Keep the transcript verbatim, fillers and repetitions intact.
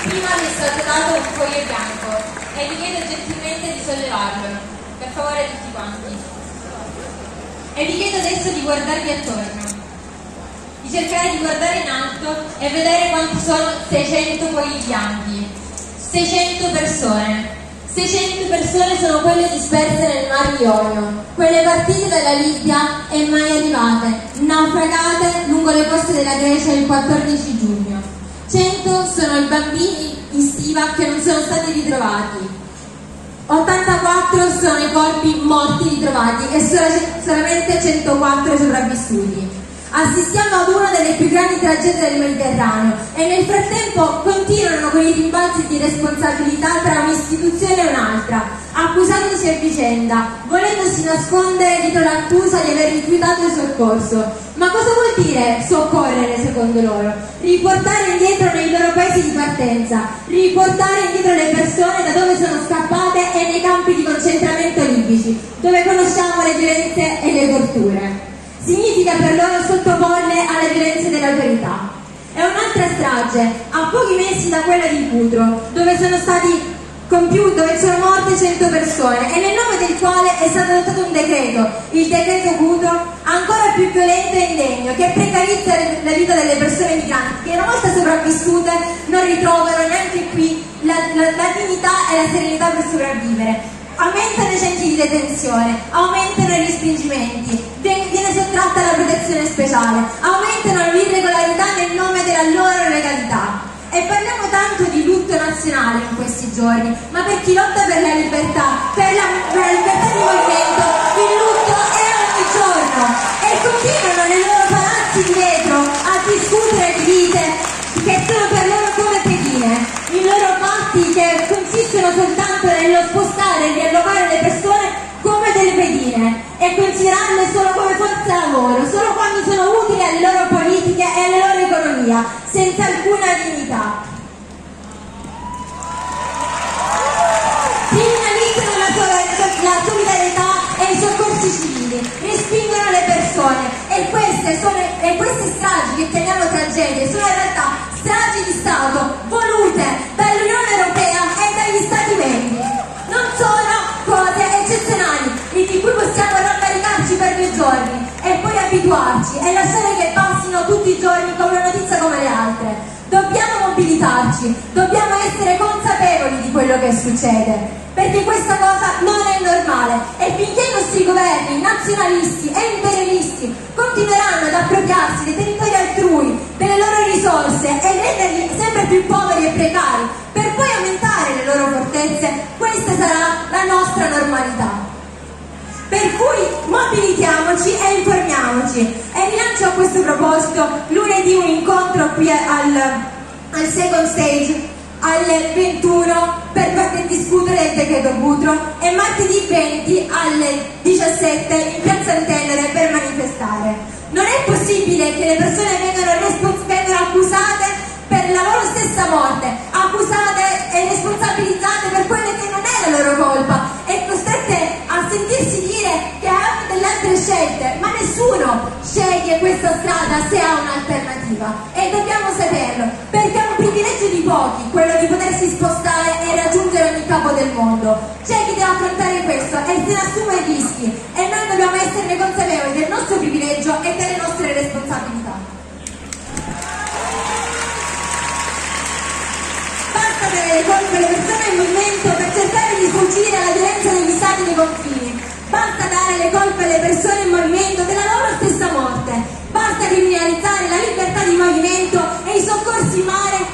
Prima mi è stato dato un foglio bianco e vi chiedo gentilmente di sollevarlo, per favore a tutti quanti. E vi chiedo adesso di guardarvi attorno, di cercare di guardare in alto e vedere quanti sono seicento fogli bianchi. seicento persone. seicento persone sono quelle disperse nel Mar Ionio, quelle partite dalla Libia e mai arrivate, naufragate lungo le coste della Grecia il quattordici giugno. cento sono i bambini in stiva che non sono stati ritrovati. ottantaquattro sono i corpi morti ritrovati e solamente centoquattro sopravvissuti. Assistiamo ad una delle più grandi tragedie del Mediterraneo e nel frattempo continuano con i rimbalzi di responsabilità tra un'istituzione e un'altra, accusandosi a vicenda, volendosi nascondere dietro l'accusa di aver rifiutato il soccorso. Ma cosa vuol dire soccorrere secondo loro? Riportare indietro nei loro paesi di partenza, riportare indietro le persone da dove sono scappate e nei campi di concentramento libici, dove conosciamo le violenze e le torture. Significa per loro sottoporle alle violenze delle autorità. È un'altra strage, a pochi mesi da quella di Cutro, dove sono stati compiuti, dove sono morte cento persone e nel nome del quale è stato adottato un decreto, il decreto Cutro, ancora più violento e indegno, che precarizza la vita delle persone migranti che una volta sopravvissute non ritrovano neanche qui la, la, la dignità e la serenità per sopravvivere. Aumentano i centri di detenzione, aumentano gli respingimenti, viene sottratta la protezione speciale, aumentano l'irregolarità nel nome della loro legalità. E parliamo tanto di lutto nazionale in questi giorni, ma per chi lotta per la libertà, per la, per la libertà di movimento, il lutto è ogni giorno. E continuano nei loro palazzi di vetro a discutere di vite che sono per loro come pedine, i loro patti che consistono soltanto nello spostare e riallocare le persone come delle pedine e considerarle solo come forza lavoro, solo quando sono utili alle loro politiche e alla loro economia, senza alcuna dignità. Criminalizzano la, la solidarietà e i soccorsi civili, respingono le persone e queste, sono, e queste stragi che chiamiamo tragedie sono in realtà stragi di Stato volute dall'Unione Europea e dagli Stati membri. Non sono cose eccezionali di cui possiamo rammaricarci per due giorni e poi abituarci e lasciare che passino tutti i giorni come una notizia come le altre. Dobbiamo mobilitarci, dobbiamo essere consapevoli di quello che succede, perché questa cosa non è normale e finché i nostri governi nazionalisti e imperialisti continueranno ad appropriarsi dei territori altrui, delle loro risorse e renderli sempre più poveri e precari per poi aumentare le loro fortezze, questa sarà la nostra normalità. Per cui mobilitiamoci e informiamoci e rilancio a questo proposito lunedì un incontro qui al, al second stage alle ventuno per, per discutere del decreto Cutro e martedì venti alle diciassette in piazza Antennere per manifestare. Non è possibile che le persone vengano, vengano accusate per la loro stessa morte, accusate e responsabilizzate per quelle che non è la loro colpa e costrette a sentirsi dire che hanno delle altre scelte, ma nessuno sceglie questa strada se ha un'alternativa e dobbiamo saperlo, perché è un privilegio di pochi quello di potersi spostare e raggiungere ogni capo del mondo. C'è chi deve affrontare questo e se ne assume i rischi e noi dobbiamo esserne consapevoli del nostro privilegio e delle nostre responsabilità. Le colpe alle persone in movimento per cercare di sfuggire alla violenza degli stati nei confini. Basta dare le colpe alle persone in movimento della loro stessa morte. Basta criminalizzare la libertà di movimento e i soccorsi in mare